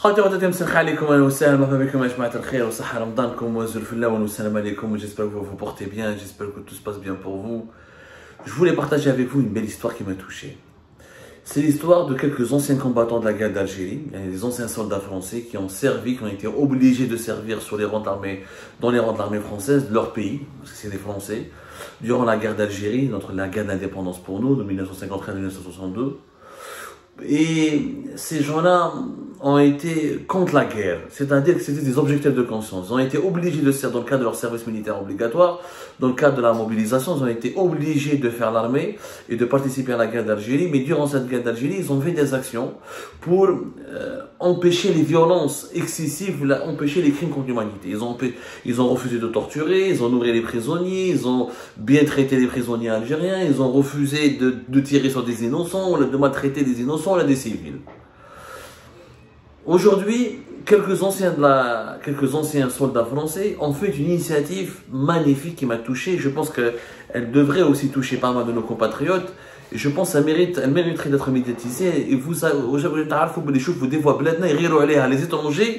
خاطر غدا مسخ عليكم اهلا وسهلا مرحبا بكم يا جماعه الخير وصحه رمضانكم وزول الله والسلام عليكم. J'espère que vous vous portez bien, j'espère que tout se passe bien pour vous. Je voulais partager avec vous une belle histoire qui m'a touché. C'est l'histoire de quelques anciens combattants de la guerre d'Algérie, des anciens soldats français qui ont servi, qui ont été obligés de servir sur les rangs d'armée, dans les rangs de l'armée française de leur pays, parce que c'est des Français, durant la guerre d'Algérie, la guerre d'indépendance pour nous, de 1953 à 1962. Et ces gens-là ont été contre la guerre, c'est-à-dire que c'était des objecteurs de conscience. Ils ont été obligés de servir dans le cadre de leur service militaire obligatoire, dans le cadre de la mobilisation, ils ont été obligés de faire l'armée et de participer à la guerre d'Algérie. Mais durant cette guerre d'Algérie, ils ont fait des actions pour empêcher les violences excessives, empêcher les crimes contre l'humanité. Ils ont refusé de torturer, ils ont nourri les prisonniers, ils ont bien traité les prisonniers algériens, ils ont refusé de tirer sur des innocents, de maltraiter des innocents, des civils. Aujourd'hui, quelques anciens soldats français ont fait une initiative magnifique qui m'a touché. Je pense qu'elle devrait aussi toucher pas mal de nos compatriotes. Et je pense qu'elle mériterait d'être médiatisée. Et vous savez, des fois, les étrangers,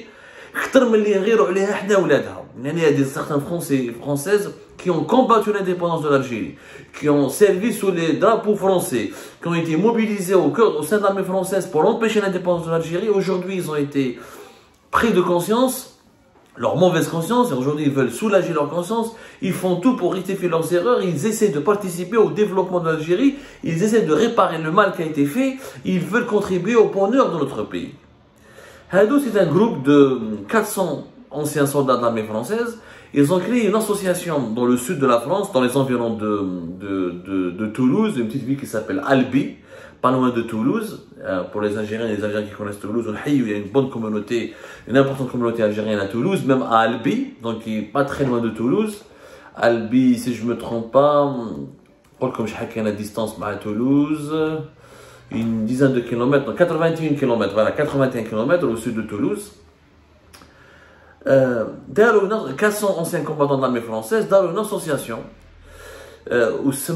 il y a certains Français et Françaises qui ont combattu l'indépendance de l'Algérie, qui ont servi sous les drapeaux français, qui ont été mobilisés au sein de l'armée française pour empêcher l'indépendance de l'Algérie. Aujourd'hui, ils ont été pris de conscience, leur mauvaise conscience, et aujourd'hui ils veulent soulager leur conscience. Ils font tout pour rectifier leurs erreurs, ils essaient de participer au développement de l'Algérie, ils essaient de réparer le mal qui a été fait, ils veulent contribuer au bonheur de notre pays. Hadou, c'est un groupe de 400 anciens soldats de l'armée française. Ils ont créé une association dans le sud de la France, dans les environs de Toulouse, une petite ville qui s'appelle Albi, pas loin de Toulouse. Pour les Algériens qui connaissent Toulouse, il y a une bonne communauté, une importante communauté algérienne à Toulouse, même à Albi, donc qui n'est pas très loin de Toulouse. Albi, si je ne me trompe pas, comme je sais la distance à Toulouse, une dizaine de kilomètres, donc 81 km, voilà, 81 km au sud de Toulouse. 400 anciens combattants de l'armée française dans une association où se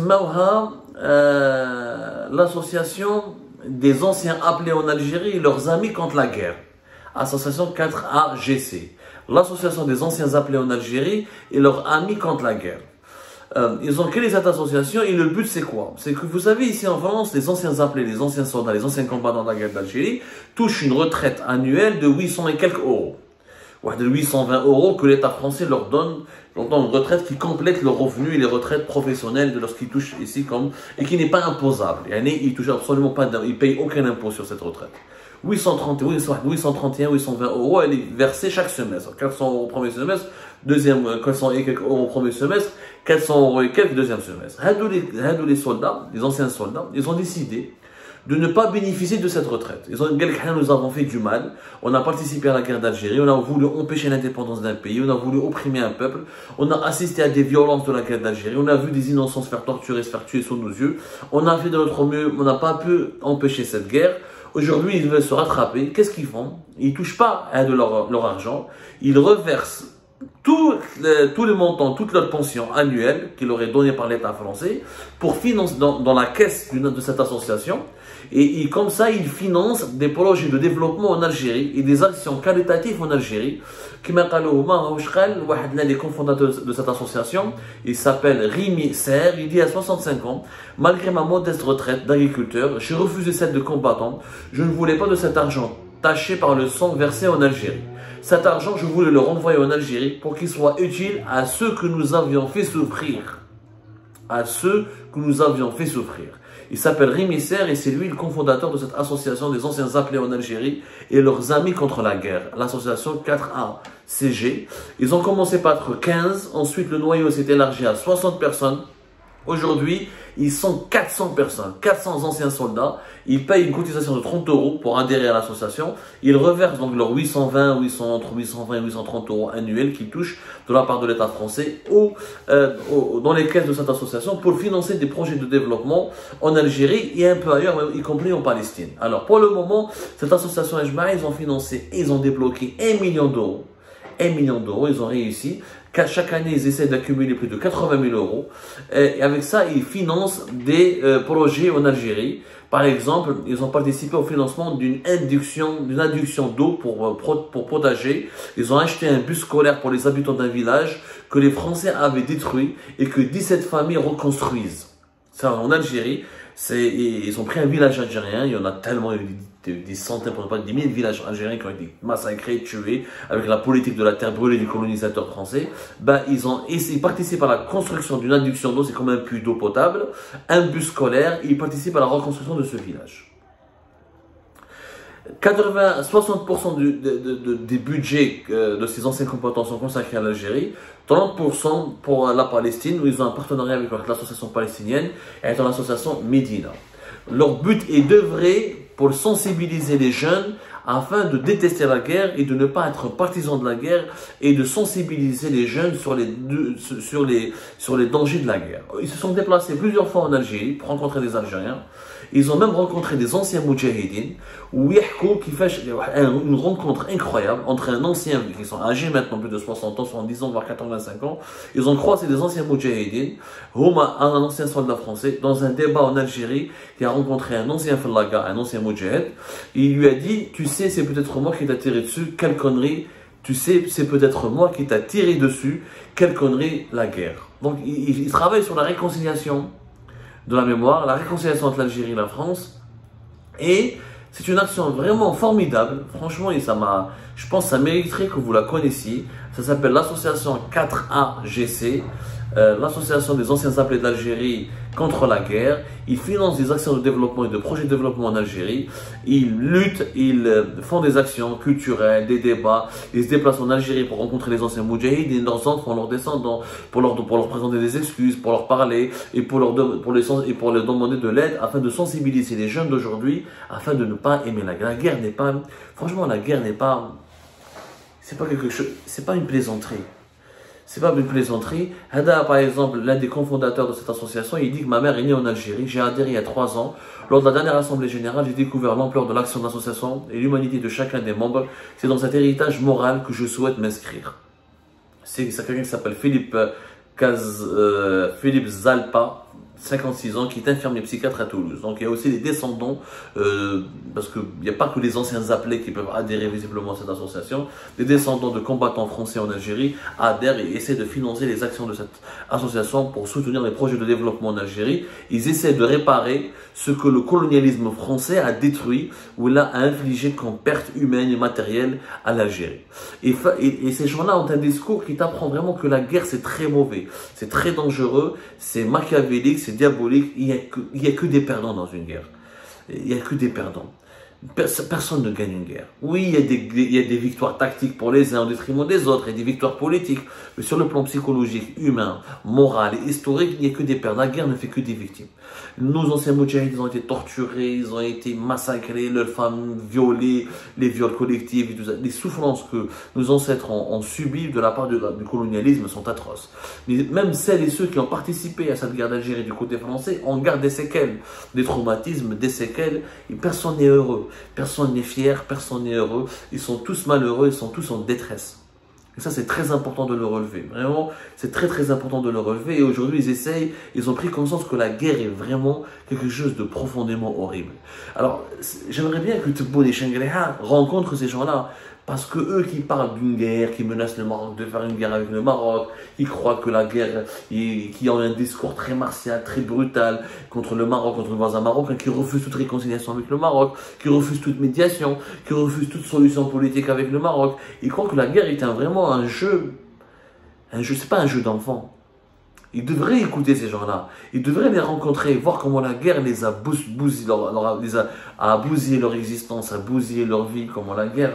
l'association des anciens appelés en Algérie et leurs amis contre la guerre, association 4AGC, l'association des anciens appelés en Algérie et leurs amis contre la guerre. Ils ont créé cette association et le but c'est quoi? C'est que vous savez, ici en France, les anciens appelés, les anciens soldats, les anciens combattants de la guerre d'Algérie touchent une retraite annuelle de 800 et quelques euros. De 820 euros que l'État français leur donne, une retraite qui complète leurs revenus et les retraites professionnelles de lorsqu'ils touchent ici et qui n'est pas imposable. Ils ne touchent absolument pas, ils ne payent aucun impôt sur cette retraite. 831, 820 euros, elle est versée chaque semestre. 400 euros au premier semestre, 400 et quelques euros au premier semestre, 400 euros et quelques deuxième semestre. Les soldats, les anciens soldats, ils ont décidé de ne pas bénéficier de cette retraite. Nous avons fait du mal, on a participé à la guerre d'Algérie, on a voulu empêcher l'indépendance d'un pays, on a voulu opprimer un peuple, on a assisté à des violences de la guerre d'Algérie, on a vu des innocents se faire torturer, se faire tuer sous nos yeux, on a fait de notre mieux, on n'a pas pu empêcher cette guerre. Aujourd'hui, ils veulent se rattraper. Qu'est-ce qu'ils font? Ils ne touchent pas de leur argent, ils reversent tout le montant, toute leur pension annuelle qu'ils auraient donné par l'État français pour financer dans la caisse de cette association. Et comme ça, ils financent des projets de développement en Algérie et des actions qualitatives en Algérie. L'un des cofondateurs de cette association, il s'appelle Rimi Ser, il dit à 65 ans, malgré ma modeste retraite d'agriculteur, j'ai refusé celle de combattant. Je ne voulais pas de cet argent taché par le sang versé en Algérie. Cet argent, je voulais le renvoyer en Algérie pour qu'il soit utile à ceux que nous avions fait souffrir. À ceux que nous avions fait souffrir. Il s'appelle Rimi Ser et c'est lui le cofondateur de cette association des anciens appelés en Algérie et leurs amis contre la guerre, l'association 4ACG. Ils ont commencé par être 15, ensuite le noyau s'est élargi à 60 personnes. Aujourd'hui, ils sont 400 personnes, 400 anciens soldats. Ils payent une cotisation de 30 euros pour adhérer à l'association. Ils reversent donc leurs 820 et 830 euros annuels qu'ils touchent de la part de l'État français dans les caisses de cette association pour financer des projets de développement en Algérie et un peu ailleurs, y compris en Palestine. Alors, pour le moment, cette association Ejma, ils ont financé, ils ont débloqué 1 million d'euros. 1 million d'euros. Ils ont réussi. Chaque année, ils essaient d'accumuler plus de 80 000 euros. Et avec ça, ils financent des projets en Algérie. Par exemple, ils ont participé au financement d'une induction d'eau pour potager. Ils ont acheté un bus scolaire pour les habitants d'un village que les Français avaient détruit et que 17 familles reconstruisent. Ça, en Algérie, ils ont pris un village algérien. Il y en a tellement, des centaines, pour ne pas dire des milliers de villages algériens qui ont été massacrés, tués, avec la politique de la terre brûlée du colonisateur français. Ils participent à la construction d'une induction d'eau, c'est comme un puits d'eau potable, un bus scolaire, ils participent à la reconstruction de ce village. 60% des budgets de ces anciens combattants sont consacrés à l'Algérie, 30% pour la Palestine, où ils ont un partenariat avec l'association palestinienne et l'association Médina. Leur but est d'œuvrer pour sensibiliser les jeunes afin de détester la guerre et de ne pas être partisans de la guerre et de sensibiliser les jeunes sur les dangers de la guerre. Ils se sont déplacés plusieurs fois en Algérie pour rencontrer des Algériens. Ils ont même rencontré des anciens moudjahidines qui fait une rencontre incroyable entre un ancien, qui sont âgés maintenant plus de 60 ans, 70 ans, voire 85 ans. Ils ont croisé des anciens moudjahidines, un ancien soldat français, dans un débat en Algérie, qui a rencontré un ancien fallaga, un ancien moudjahid. Il lui a dit, tu sais, c'est peut-être moi qui t'a tiré dessus, quelle connerie. Tu sais, c'est peut-être moi qui t'a tiré dessus, quelle connerie, la guerre. Donc, il travaille sur la réconciliation de la mémoire, la réconciliation entre l'Algérie et la France. Et c'est une action vraiment formidable. Franchement, je pense que ça mériterait que vous la connaissiez. Ça s'appelle l'association 4AGC, l'association des anciens appelés d'Algérie contre la guerre. Ils financent des actions de développement et de projets de développement en Algérie. Ils luttent, ils font des actions culturelles, des débats. Ils se déplacent en Algérie pour rencontrer les anciens moudjahidines, leurs enfants, leurs descendants, pour leur présenter des excuses, pour leur parler et pour leur demander de l'aide afin de sensibiliser les jeunes d'aujourd'hui afin de ne pas aimer la guerre. La guerre n'est pas, franchement, la guerre n'est pas, c'est pas quelque chose, c'est pas une plaisanterie. C'est pas une plaisanterie. Hada, par exemple, l'un des cofondateurs de cette association, il dit que ma mère est née en Algérie. J'ai adhéré il y a 3 ans. Lors de la dernière assemblée générale, j'ai découvert l'ampleur de l'action de l'association et l'humanité de chacun des membres. C'est dans cet héritage moral que je souhaite m'inscrire. C'est quelqu'un qui s'appelle Philippe Zalpa, 56 ans, qui est infirmier psychiatre à Toulouse. Donc il y a aussi des descendants, parce qu'il n'y a pas que les anciens appelés qui peuvent adhérer visiblement à cette association. Les descendants de combattants français en Algérie adhèrent et essaient de financer les actions de cette association pour soutenir les projets de développement en Algérie. Ils essaient de réparer ce que le colonialisme français a détruit ou l'a infligé comme perte humaine et matérielle à l'Algérie. Et ces gens-là ont un discours qui t'apprend vraiment que la guerre c'est très mauvais, c'est très dangereux, c'est machiavélique, c'est diabolique. Il n'y a que des perdants dans une guerre. Il n'y a que des perdants. Personne ne gagne une guerre. Oui, il y a des victoires tactiques pour les uns au détriment des autres, et des victoires politiques. Mais sur le plan psychologique, humain, moral et historique, il n'y a que des perdants. La guerre ne fait que des victimes. Nos anciens moudjahids ont été torturés, ils ont été massacrés, leurs femmes violées, les viols collectifs, et tout ça. Les souffrances que nos ancêtres ont subies de la part du colonialisme sont atroces. Mais même celles et ceux qui ont participé à cette guerre d'Algérie du côté français en gardent des séquelles, des traumatismes, des séquelles, et personne n'est heureux. Personne n'est fier, personne n'est heureux. Ils sont tous malheureux, ils sont tous en détresse. Et ça, c'est très important de le relever. Vraiment, c'est très très important de le relever. Et aujourd'hui, ils ont pris conscience que la guerre est vraiment quelque chose de profondément horrible. Alors, j'aimerais bien que Tebboune et Changréha rencontrent ces gens-là. Parce que eux qui parlent d'une guerre, qui menacent le Maroc de faire une guerre avec le Maroc, qui croient que la guerre, qui ont un discours très martial, très brutal contre le Maroc, contre le voisin marocain, qui refusent toute réconciliation avec le Maroc, qui refusent toute médiation, qui refusent toute solution politique avec le Maroc. Ils croient que la guerre est vraiment un jeu, c'est pas un jeu d'enfant. Ils devraient écouter ces gens-là. Ils devraient les rencontrer, voir comment la guerre les a bousillé leur existence, a bousillé leur vie, comment la guerre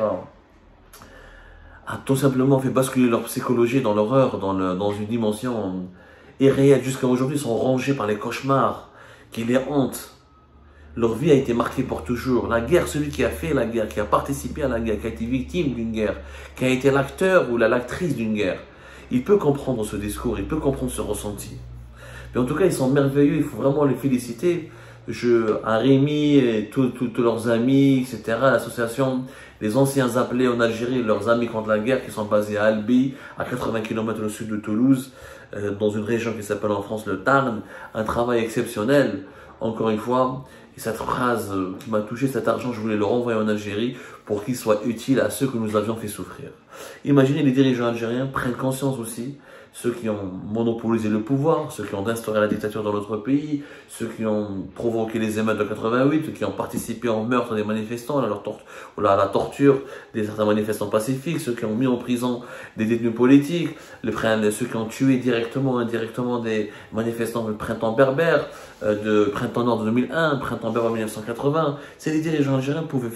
a tout simplement fait basculer leur psychologie dans l'horreur, dans une dimension irréelle. Jusqu'à aujourd'hui, ils sont rongés par les cauchemars qui les hantent. Leur vie a été marquée pour toujours. La guerre, celui qui a fait la guerre, qui a participé à la guerre, qui a été victime d'une guerre, qui a été l'acteur ou l'actrice d'une guerre, il peut comprendre ce discours, il peut comprendre ce ressenti. Mais en tout cas, ils sont merveilleux, il faut vraiment les féliciter. à Rémi et tous leurs amis, etc., l'association des anciens appelés en Algérie, leurs amis contre la guerre, qui sont basés à Albi, à 80 km au sud de Toulouse, dans une région qui s'appelle en France le Tarn, un travail exceptionnel, encore une fois. Et cette phrase qui m'a touché, cet argent, je voulais le renvoyer en Algérie pour qu'il soit utile à ceux que nous avions fait souffrir. Imaginez les dirigeants algériens prennent conscience aussi, ceux qui ont monopolisé le pouvoir, ceux qui ont instauré la dictature dans notre pays, ceux qui ont provoqué les émeutes de 88, ceux qui ont participé au meurtre des manifestants, à la torture des certains manifestants pacifiques, ceux qui ont mis en prison des détenus politiques, ceux qui ont tué directement ou indirectement des manifestants du printemps berbère, de printemps nord de 2001, printemps berbère 1980. C'est les dirigeants algériens pouvaient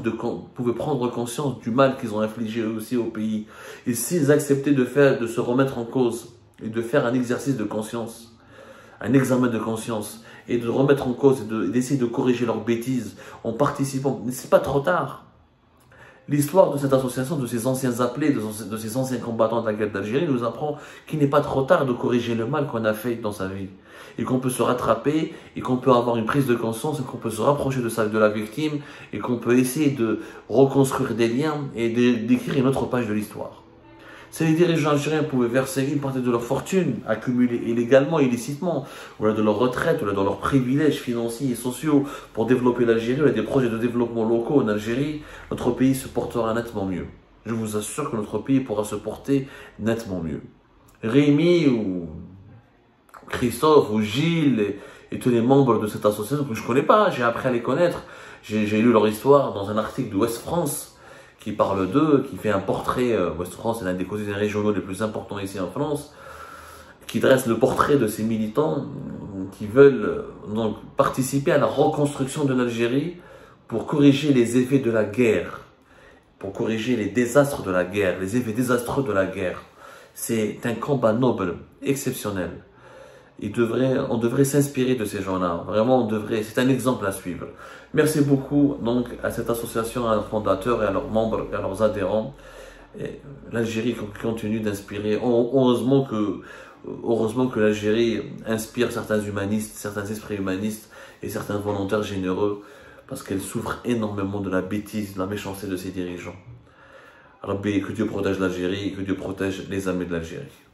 prendre conscience du mal qu'ils ont infligé eux aussi au pays. Et s'ils acceptaient de se remettre en cause et de faire un exercice de conscience, un examen de conscience, et de remettre en cause et d'essayer de corriger leurs bêtises en participant, mais c'est pas trop tard. L'histoire de cette association, de ces anciens appelés, de ces anciens combattants de la guerre d'Algérie nous apprend qu'il n'est pas trop tard de corriger le mal qu'on a fait dans sa vie. Et qu'on peut se rattraper, et qu'on peut avoir une prise de conscience, et qu'on peut se rapprocher de la victime, et qu'on peut essayer de reconstruire des liens et d'écrire une autre page de l'histoire. Si les dirigeants algériens pouvaient verser une partie de leur fortune accumulée illégalement, illicitement, ou de leur retraite, ou de leurs privilèges financiers et sociaux pour développer l'Algérie, ou des projets de développement locaux en Algérie, notre pays se portera nettement mieux. Je vous assure que notre pays pourra se porter nettement mieux. Rémi, ou Christophe, ou Gilles, et tous les membres de cette association que je ne connais pas, j'ai appris à les connaître. J'ai lu leur histoire dans un article de Ouest France, qui parle d'eux, qui fait un portrait, Ouest France est l'un des quotidiens régionaux les plus importants ici en France, qui dresse le portrait de ces militants qui veulent donc participer à la reconstruction de l'Algérie pour corriger les effets de la guerre, pour corriger les désastres de la guerre, les effets désastreux de la guerre. C'est un combat noble, exceptionnel. On devrait s'inspirer de ces gens-là. Vraiment, c'est un exemple à suivre. Merci beaucoup donc à cette association, à leurs fondateurs et à leurs membres et à leurs adhérents. L'Algérie continue d'inspirer. Heureusement que l'Algérie inspire certains humanistes, certains esprits humanistes et certains volontaires généreux, parce qu'elle souffre énormément de la bêtise, de la méchanceté de ses dirigeants. Rabbi, que Dieu protège l'Algérie et que Dieu protège les amis de l'Algérie.